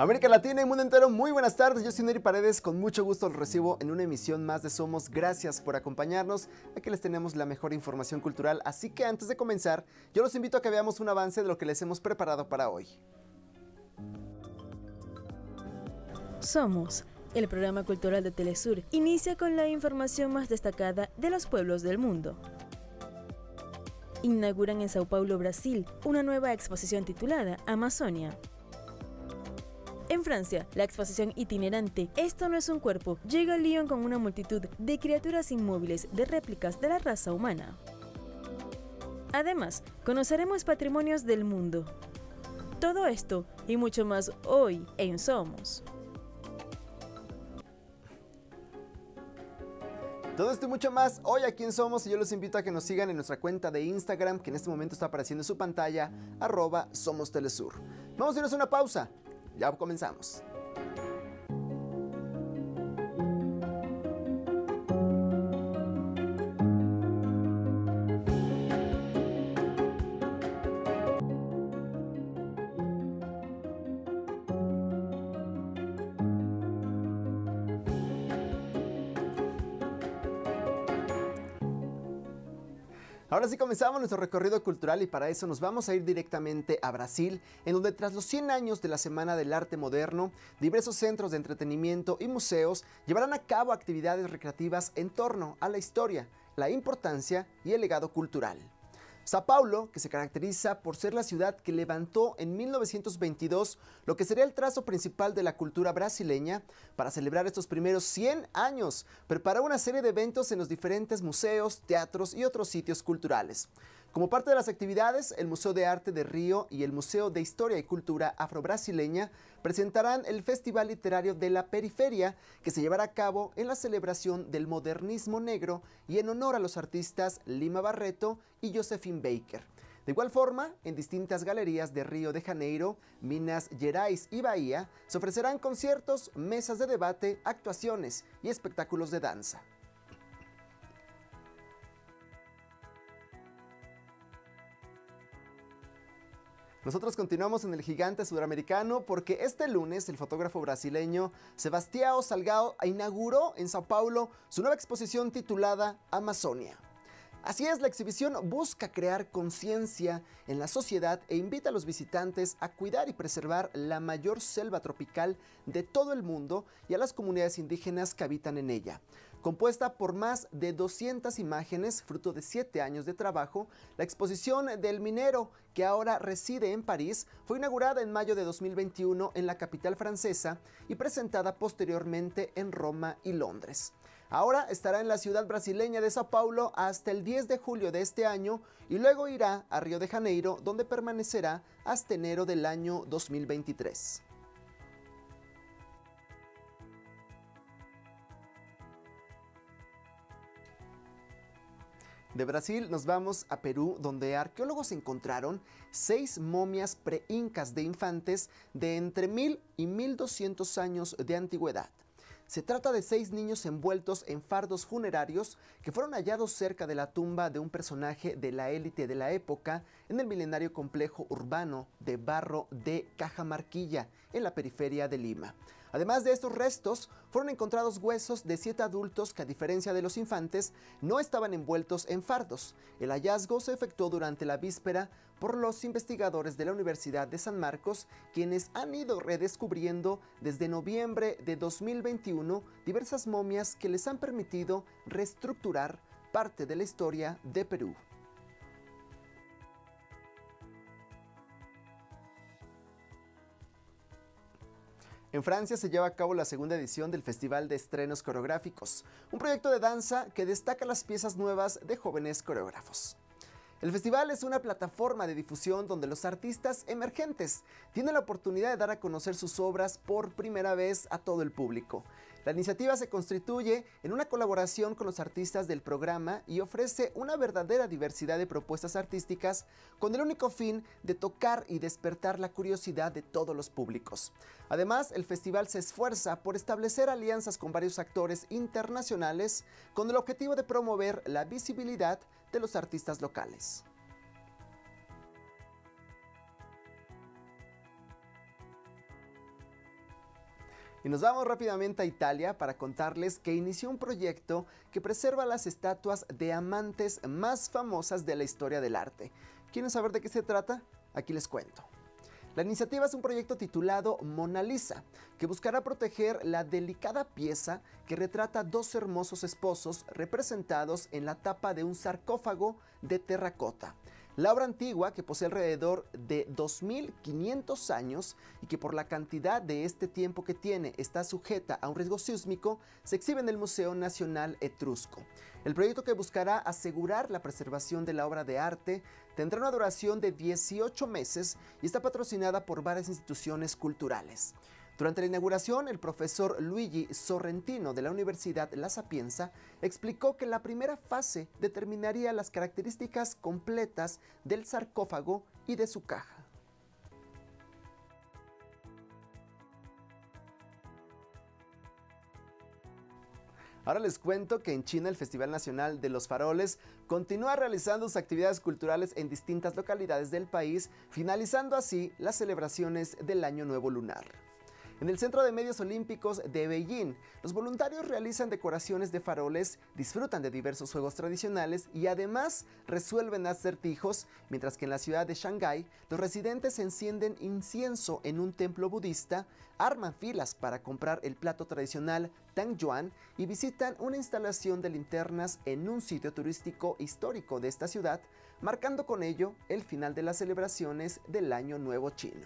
América Latina y mundo entero, muy buenas tardes. Yo soy Neri Paredes, con mucho gusto los recibo en una emisión más de Somos. Gracias por acompañarnos. Aquí les tenemos la mejor información cultural, así que antes de comenzar, yo los invito a que veamos un avance de lo que les hemos preparado para hoy. Somos, el programa cultural de Telesur, inicia con la información más destacada de los pueblos del mundo. Inauguran en Sao Paulo, Brasil, una nueva exposición titulada Amazonia. En Francia, la exposición itinerante Esto no es un cuerpo llega a Lyon con una multitud de criaturas inmóviles de réplicas de la raza humana. Además, conoceremos patrimonios del mundo. Todo esto y mucho más hoy en Somos. Todo esto y mucho más hoy aquí en Somos, y yo los invito a que nos sigan en nuestra cuenta de Instagram, que en este momento está apareciendo en su pantalla, @SomosTelesur. Vamos a irnos a una pausa. Ya comenzamos. Ahora sí comenzamos nuestro recorrido cultural y para eso nos vamos a ir directamente a Brasil, en donde tras los 100 años de la Semana del Arte Moderno, diversos centros de entretenimiento y museos llevarán a cabo actividades recreativas en torno a la historia, la importancia y el legado cultural. Sao Paulo, que se caracteriza por ser la ciudad que levantó en 1922 lo que sería el trazo principal de la cultura brasileña, para celebrar estos primeros 100 años, preparó una serie de eventos en los diferentes museos, teatros y otros sitios culturales. Como parte de las actividades, el Museo de Arte de Río y el Museo de Historia y Cultura Afro-Brasileña presentarán el Festival Literario de la Periferia, que se llevará a cabo en la celebración del modernismo negro y en honor a los artistas Lima Barreto y Josephine Baker. De igual forma, en distintas galerías de Río de Janeiro, Minas Gerais y Bahía, se ofrecerán conciertos, mesas de debate, actuaciones y espectáculos de danza. Nosotros continuamos en el gigante sudamericano porque este lunes el fotógrafo brasileño Sebastião Salgado inauguró en Sao Paulo su nueva exposición titulada Amazonia. Así es, la exhibición busca crear conciencia en la sociedad e invita a los visitantes a cuidar y preservar la mayor selva tropical de todo el mundo y a las comunidades indígenas que habitan en ella. Compuesta por más de 200 imágenes, fruto de 7 años de trabajo, la exposición del minero, que ahora reside en París, fue inaugurada en mayo de 2021 en la capital francesa y presentada posteriormente en Roma y Londres. Ahora estará en la ciudad brasileña de Sao Paulo hasta el 10 de julio de este año y luego irá a Río de Janeiro, donde permanecerá hasta enero del año 2023. De Brasil nos vamos a Perú, donde arqueólogos encontraron 6 momias pre-incas de infantes de entre 1000 y 1200 años de antigüedad. Se trata de 6 niños envueltos en fardos funerarios que fueron hallados cerca de la tumba de un personaje de la élite de la época en el milenario complejo urbano de Barro de Cajamarquilla, en la periferia de Lima. Además de estos restos, fueron encontrados huesos de 7 adultos que, a diferencia de los infantes, no estaban envueltos en fardos. El hallazgo se efectuó durante la víspera por los investigadores de la Universidad de San Marcos, quienes han ido redescubriendo desde noviembre de 2021 diversas momias que les han permitido reestructurar parte de la historia de Perú. En Francia se lleva a cabo la segunda edición del Festival de Estrenos Coreográficos, un proyecto de danza que destaca las piezas nuevas de jóvenes coreógrafos. El festival es una plataforma de difusión donde los artistas emergentes tienen la oportunidad de dar a conocer sus obras por primera vez a todo el público. La iniciativa se constituye en una colaboración con los artistas del programa y ofrece una verdadera diversidad de propuestas artísticas con el único fin de tocar y despertar la curiosidad de todos los públicos. Además, el festival se esfuerza por establecer alianzas con varios actores internacionales con el objetivo de promover la visibilidad de los artistas locales. Y nos vamos rápidamente a Italia para contarles que inició un proyecto que preserva las estatuas de amantes más famosas de la historia del arte. ¿Quieren saber de qué se trata? Aquí les cuento. La iniciativa es un proyecto titulado Mona Lisa, que buscará proteger la delicada pieza que retrata dos hermosos esposos representados en la tapa de un sarcófago de terracota. La obra antigua, que posee alrededor de 2.500 años y que por la cantidad de este tiempo que tiene está sujeta a un riesgo sísmico, se exhibe en el Museo Nacional Etrusco. El proyecto, que buscará asegurar la preservación de la obra de arte, tendrá una duración de 18 meses y está patrocinada por varias instituciones culturales. Durante la inauguración, el profesor Luigi Sorrentino de la Universidad La Sapienza explicó que la primera fase determinaría las características completas del sarcófago y de su caja. Ahora les cuento que en China el Festival Nacional de los Faroles continúa realizando sus actividades culturales en distintas localidades del país, finalizando así las celebraciones del Año Nuevo Lunar. En el Centro de Medios Olímpicos de Beijing, los voluntarios realizan decoraciones de faroles, disfrutan de diversos juegos tradicionales y además resuelven acertijos, mientras que en la ciudad de Shanghái, los residentes encienden incienso en un templo budista, arman filas para comprar el plato tradicional Tangyuan y visitan una instalación de linternas en un sitio turístico histórico de esta ciudad, marcando con ello el final de las celebraciones del Año Nuevo Chino.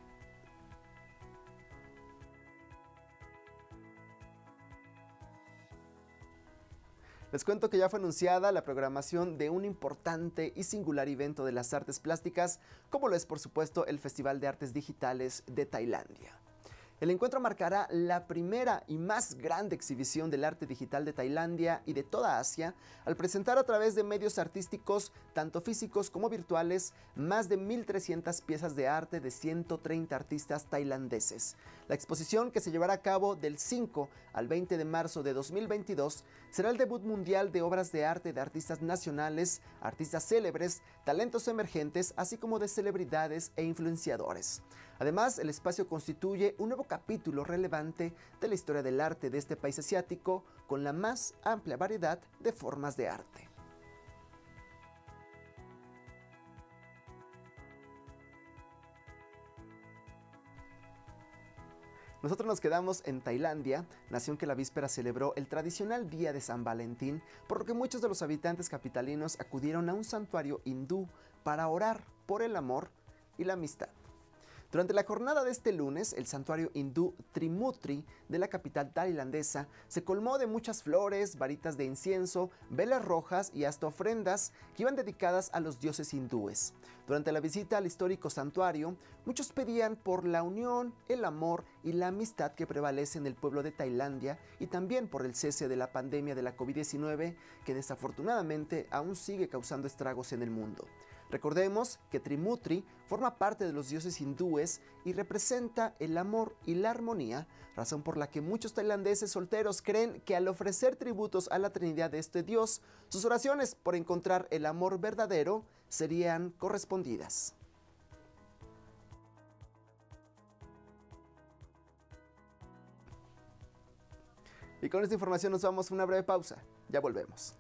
Les cuento que ya fue anunciada la programación de un importante y singular evento de las artes plásticas, como lo es por supuesto el Festival de Artes Digitales de Tailandia. El encuentro marcará la primera y más grande exhibición del arte digital de Tailandia y de toda Asia, al presentar a través de medios artísticos, tanto físicos como virtuales, más de 1.300 piezas de arte de 130 artistas tailandeses. La exposición, que se llevará a cabo del 5 al 20 de marzo de 2022, será el debut mundial de obras de arte de artistas nacionales, artistas célebres, talentos emergentes, así como de celebridades e influenciadores. Además, el espacio constituye un nuevo capítulo relevante de la historia del arte de este país asiático, con la más amplia variedad de formas de arte. Nosotros nos quedamos en Tailandia, nación que la víspera celebró el tradicional día de San Valentín, por lo que muchos de los habitantes capitalinos acudieron a un santuario hindú para orar por el amor y la amistad. Durante la jornada de este lunes, el santuario hindú Trimurti de la capital tailandesa se colmó de muchas flores, varitas de incienso, velas rojas y hasta ofrendas que iban dedicadas a los dioses hindúes. Durante la visita al histórico santuario, muchos pedían por la unión, el amor y la amistad que prevalece en el pueblo de Tailandia, y también por el cese de la pandemia de la COVID-19, que desafortunadamente aún sigue causando estragos en el mundo. Recordemos que Trimurti forma parte de los dioses hindúes y representa el amor y la armonía, razón por la que muchos tailandeses solteros creen que al ofrecer tributos a la Trinidad de este dios, sus oraciones por encontrar el amor verdadero serían correspondidas. Y con esta información nos vamos a una breve pausa. Ya volvemos.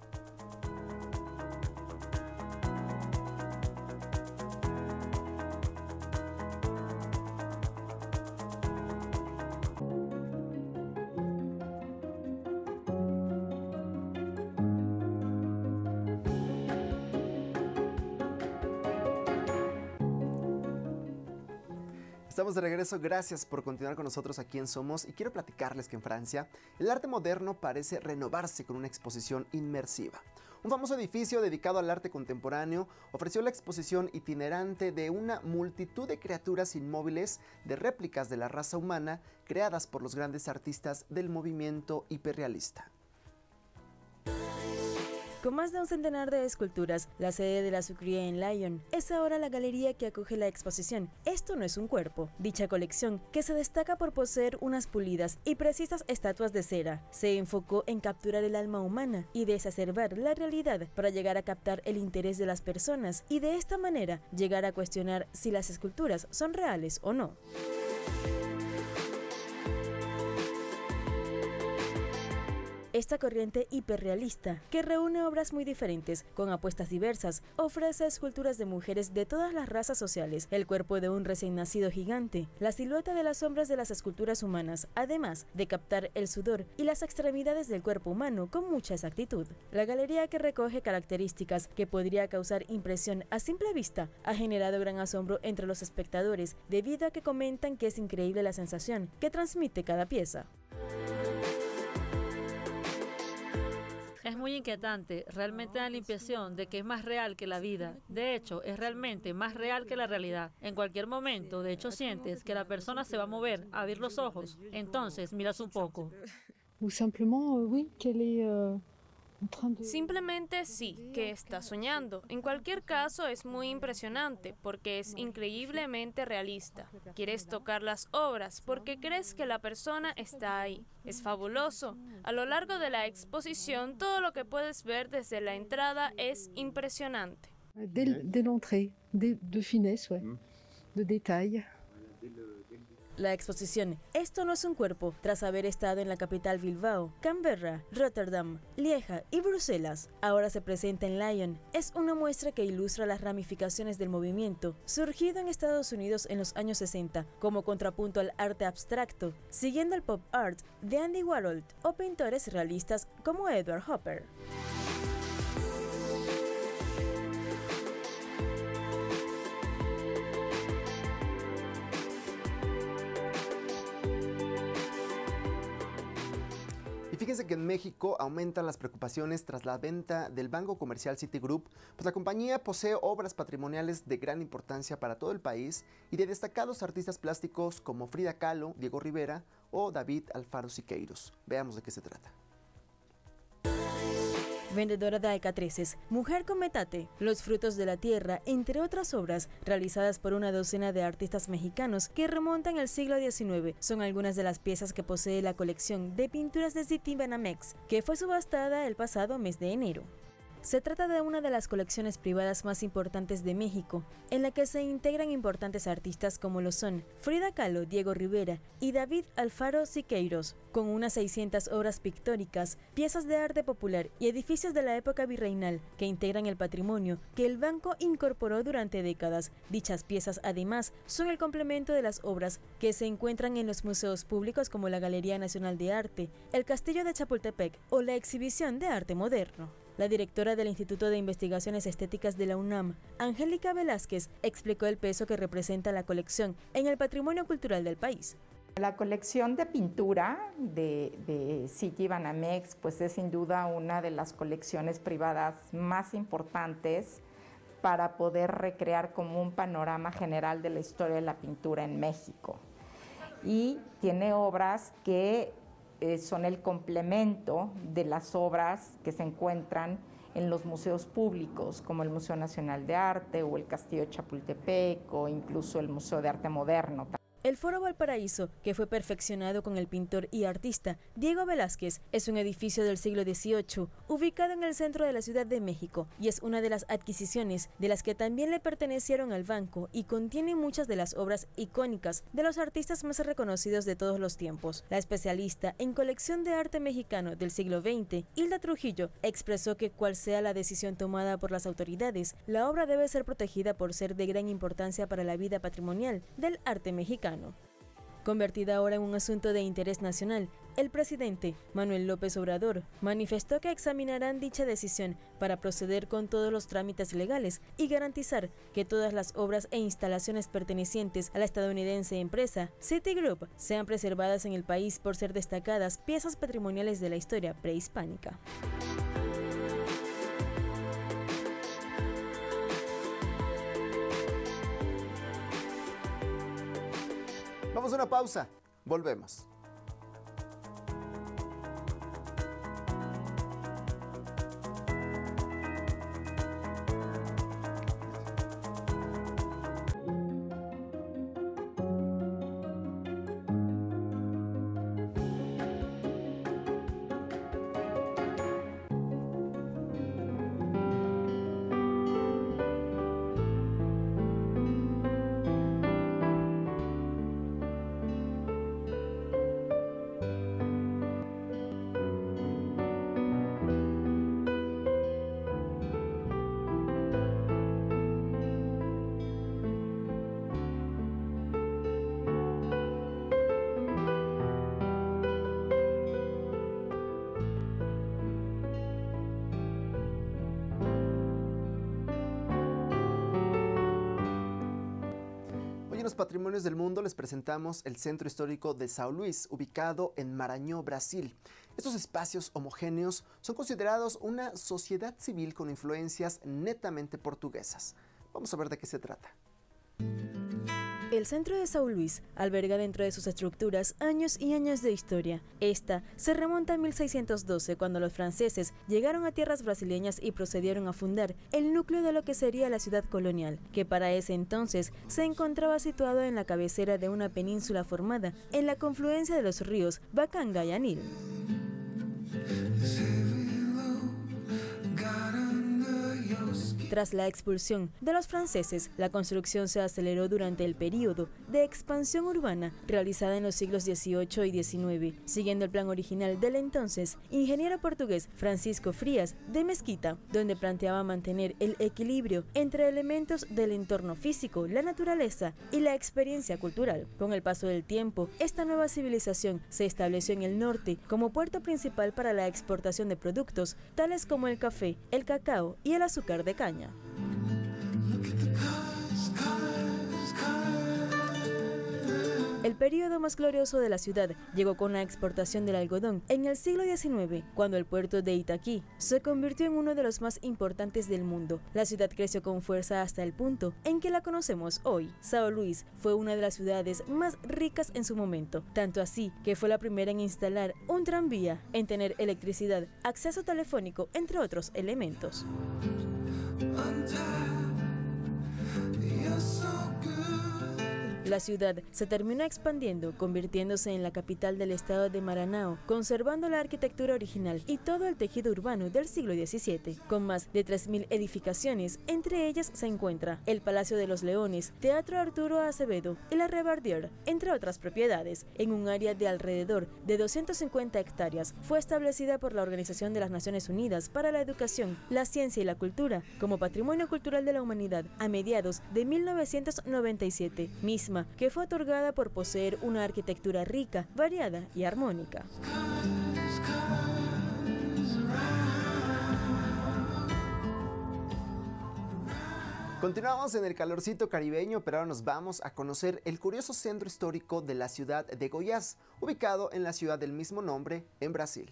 Estamos de regreso, gracias por continuar con nosotros aquí en Somos, y quiero platicarles que en Francia el arte moderno parece renovarse con una exposición inmersiva. Un famoso edificio dedicado al arte contemporáneo ofreció la exposición itinerante de una multitud de criaturas inmóviles de réplicas de la raza humana creadas por los grandes artistas del movimiento hiperrealista. Con más de un centenar de esculturas, la sede de la Sucre en Lyon es ahora la galería que acoge la exposición Esto no es un cuerpo. Dicha colección, que se destaca por poseer unas pulidas y precisas estatuas de cera, se enfocó en capturar el alma humana y desacerbar la realidad para llegar a captar el interés de las personas y de esta manera llegar a cuestionar si las esculturas son reales o no. Esta corriente hiperrealista, que reúne obras muy diferentes, con apuestas diversas, ofrece esculturas de mujeres de todas las razas sociales, el cuerpo de un recién nacido gigante, la silueta de las sombras de las esculturas humanas, además de captar el sudor y las extremidades del cuerpo humano con mucha exactitud. La galería, que recoge características que podría causar impresión a simple vista, ha generado gran asombro entre los espectadores debido a que comentan que es increíble la sensación que transmite cada pieza. Es muy inquietante, realmente da la impresión de que es más real que la vida. De hecho, es realmente más real que la realidad. En cualquier momento, de hecho, sientes que la persona se va a mover, a abrir los ojos. Entonces, miras un poco. Simplemente sí, que está soñando. En cualquier caso, es muy impresionante porque es increíblemente realista. Quieres tocar las obras porque crees que la persona está ahí. Es fabuloso. A lo largo de la exposición, todo lo que puedes ver desde la entrada es impresionante. Dès l'entrée, de finesse, ouais, de détails. La exposición Esto no es un cuerpo, tras haber estado en la capital Bilbao, Canberra, Rotterdam, Lieja y Bruselas, ahora se presenta en Lyon. Es una muestra que ilustra las ramificaciones del movimiento, surgido en Estados Unidos en los años 60, como contrapunto al arte abstracto, siguiendo el pop art de Andy Warhol o pintores realistas como Edward Hopper. Y fíjense que en México aumentan las preocupaciones tras la venta del banco comercial Citigroup, pues la compañía posee obras patrimoniales de gran importancia para todo el país y de destacados artistas plásticos como Frida Kahlo, Diego Rivera o David Alfaro Siqueiros. Veamos de qué se trata. Vendedora de alcatreces, Mujer con metate, Los frutos de la tierra, entre otras obras realizadas por una docena de artistas mexicanos que remontan al siglo XIX, son algunas de las piezas que posee la colección de pinturas de Citibanamex, que fue subastada el pasado mes de enero. Se trata de una de las colecciones privadas más importantes de México, en la que se integran importantes artistas como lo son Frida Kahlo, Diego Rivera y David Alfaro Siqueiros, con unas 600 obras pictóricas, piezas de arte popular y edificios de la época virreinal que integran el patrimonio que el banco incorporó durante décadas. Dichas piezas, además, son el complemento de las obras que se encuentran en los museos públicos como la Galería Nacional de Arte, el Castillo de Chapultepec o la Exhibición de Arte Moderno. La directora del Instituto de Investigaciones Estéticas de la UNAM, Angélica Velázquez, explicó el peso que representa la colección en el patrimonio cultural del país. La colección de pintura de Citibanamex pues es sin duda una de las colecciones privadas más importantes para poder recrear como un panorama general de la historia de la pintura en México. Y tiene obras que son el complemento de las obras que se encuentran en los museos públicos, como el Museo Nacional de Arte o el Castillo de Chapultepec o incluso el Museo de Arte Moderno. El Foro Valparaíso, que fue perfeccionado con el pintor y artista Diego Velázquez, es un edificio del siglo XVIII, ubicado en el centro de la Ciudad de México, y es una de las adquisiciones de las que también le pertenecieron al banco y contiene muchas de las obras icónicas de los artistas más reconocidos de todos los tiempos. La especialista en colección de arte mexicano del siglo XX, Hilda Trujillo, expresó que cual sea la decisión tomada por las autoridades, la obra debe ser protegida por ser de gran importancia para la vida patrimonial del arte mexicano. Convertida ahora en un asunto de interés nacional, el presidente Manuel López Obrador manifestó que examinarán dicha decisión para proceder con todos los trámites legales y garantizar que todas las obras e instalaciones pertenecientes a la estadounidense empresa Citigroup sean preservadas en el país por ser destacadas piezas patrimoniales de la historia prehispánica. Vamos a una pausa, volvemos. en los Patrimonios del Mundo les presentamos el Centro Histórico de São Luís, ubicado en Maranhão, Brasil. Estos espacios homogéneos son considerados una sociedad civil con influencias netamente portuguesas. Vamos a ver de qué se trata. El centro de São Luís alberga dentro de sus estructuras años y años de historia. Esta se remonta a 1612, cuando los franceses llegaron a tierras brasileñas y procedieron a fundar el núcleo de lo que sería la ciudad colonial, que para ese entonces se encontraba situado en la cabecera de una península formada en la confluencia de los ríos Bacanga y Anil. Tras la expulsión de los franceses, la construcción se aceleró durante el período de expansión urbana realizada en los siglos XVIII y XIX, siguiendo el plan original del entonces ingeniero portugués Francisco Frias de Mesquita, donde planteaba mantener el equilibrio entre elementos del entorno físico, la naturaleza y la experiencia cultural. Con el paso del tiempo, esta nueva civilización se estableció en el norte como puerto principal para la exportación de productos tales como el café, el cacao y el azúcar de caña. El período más glorioso de la ciudad llegó con la exportación del algodón en el siglo XIX, cuando el puerto de Itaquí se convirtió en uno de los más importantes del mundo. La ciudad creció con fuerza hasta el punto en que la conocemos hoy. São Luís fue una de las ciudades más ricas en su momento, tanto así que fue la primera en instalar un tranvía, en tener electricidad, acceso telefónico, entre otros elementos. La ciudad se terminó expandiendo, convirtiéndose en la capital del estado de Maranhão, conservando la arquitectura original y todo el tejido urbano del siglo XVII, con más de 3.000 edificaciones. Entre ellas se encuentra el Palacio de los Leones, Teatro Arturo Acevedo y la Rebardier, entre otras propiedades, en un área de alrededor de 250 hectáreas. Fue establecida por la Organización de las Naciones Unidas para la Educación, la Ciencia y la Cultura como Patrimonio Cultural de la Humanidad a mediados de 1997, misma que fue otorgada por poseer una arquitectura rica, variada y armónica. Continuamos en el calorcito caribeño, pero ahora nos vamos a conocer el curioso centro histórico de la ciudad de Goiás, ubicado en la ciudad del mismo nombre, en Brasil.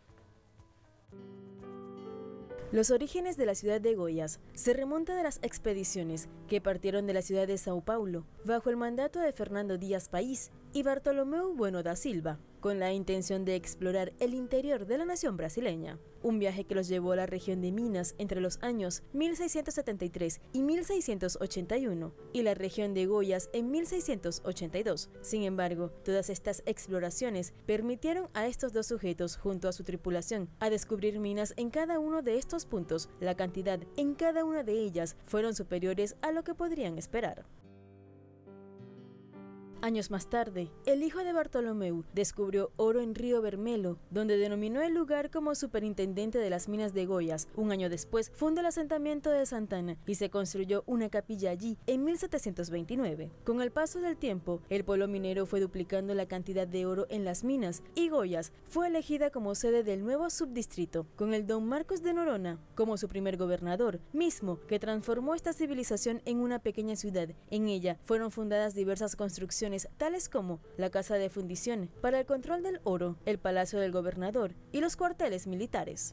Los orígenes de la ciudad de Goiás se remontan a las expediciones que partieron de la ciudad de Sao Paulo bajo el mandato de Fernando Díaz País y Bartolomeu Bueno da Silva, con la intención de explorar el interior de la nación brasileña. Un viaje que los llevó a la región de Minas entre los años 1673 y 1681 y la región de Goiás en 1682. Sin embargo, todas estas exploraciones permitieron a estos dos sujetos junto a su tripulación a descubrir minas en cada uno de estos puntos. La cantidad en cada una de ellas fueron superiores a lo que podrían esperar. Años más tarde, el hijo de Bartolomeu descubrió oro en Río Vermelho, donde denominó el lugar como superintendente de las minas de Goiás. Un año después, fundó el asentamiento de Santana y se construyó una capilla allí en 1729. Con el paso del tiempo, el pueblo minero fue duplicando la cantidad de oro en las minas y Goiás fue elegida como sede del nuevo subdistrito, con el don Marcos de Noronha como su primer gobernador, mismo que transformó esta civilización en una pequeña ciudad. En ella fueron fundadas diversas construcciones tales como la Casa de Fundición para el control del oro, el Palacio del Gobernador y los cuarteles militares.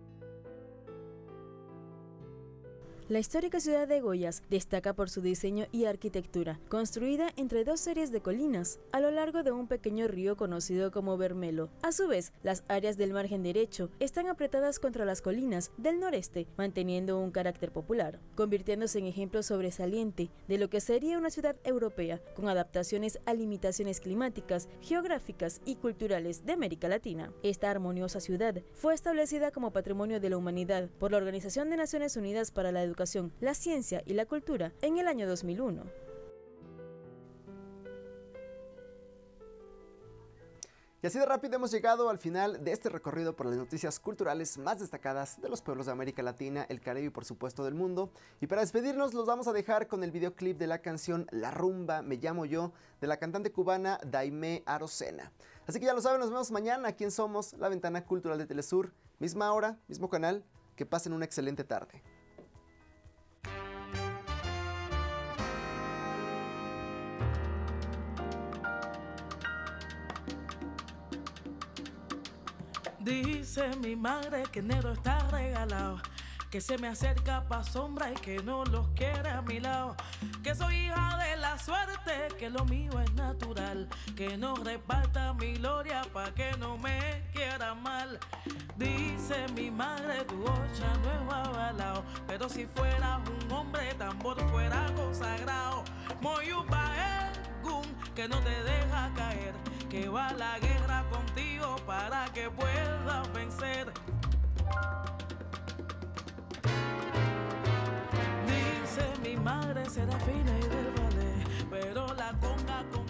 La histórica ciudad de Goiás destaca por su diseño y arquitectura, construida entre dos series de colinas a lo largo de un pequeño río conocido como Vermelho. A su vez, las áreas del margen derecho están apretadas contra las colinas del noreste, manteniendo un carácter popular, convirtiéndose en ejemplo sobresaliente de lo que sería una ciudad europea, con adaptaciones a limitaciones climáticas, geográficas y culturales de América Latina. Esta armoniosa ciudad fue establecida como Patrimonio de la Humanidad por la Organización de Naciones Unidas para la Educación, la Ciencia y la Cultura en el año 2001. Y así de rápido hemos llegado al final de este recorrido por las noticias culturales más destacadas de los pueblos de América Latina, el Caribe y por supuesto del mundo. Y para despedirnos los vamos a dejar con el videoclip de la canción La Rumba, Me Llamo Yo, de la cantante cubana Daimé Arocena. Así que ya lo saben, nos vemos mañana aquí en Somos, la ventana cultural de Telesur. Misma hora, mismo canal, que pasen una excelente tarde. Dice mi madre que enero está regalado, que se me acerca pa' sombra y que no los quiere a mi lado, que soy hija de la suerte, que lo mío es natural, que no reparta mi gloria pa' que no me quiera mal. Dice mi madre tu ocha no es avalao, pero si fueras un hombre tambor fuera consagrado. Moyupa Egun, que no te deja caer, que va a la guerra contigo para que puedas vencer. Dice mi madre será fina y del ballet, pero la conga con